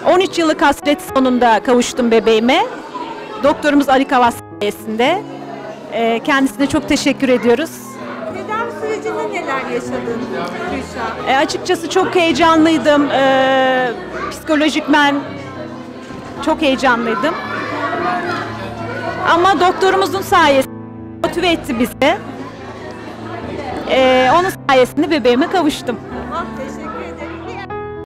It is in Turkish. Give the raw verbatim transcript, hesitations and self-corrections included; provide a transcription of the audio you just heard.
on üç yıllık hasret sonunda kavuştum bebeğime. Doktorumuz Ali Kavas sayesinde. Ee, kendisine çok teşekkür ediyoruz. Tedavi sürecinde neler yaşadın Gülşah? E, açıkçası çok heyecanlıydım. E, psikolojikmen çok heyecanlıydım. Ama doktorumuzun sayesinde motive etti bizi. E, onun sayesinde bebeğime kavuştum.